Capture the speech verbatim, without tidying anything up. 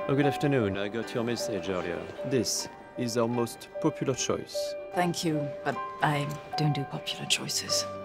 Oh, good afternoon. I got your message earlier. This is our most popular choice. Thank you, but I don't do popular choices.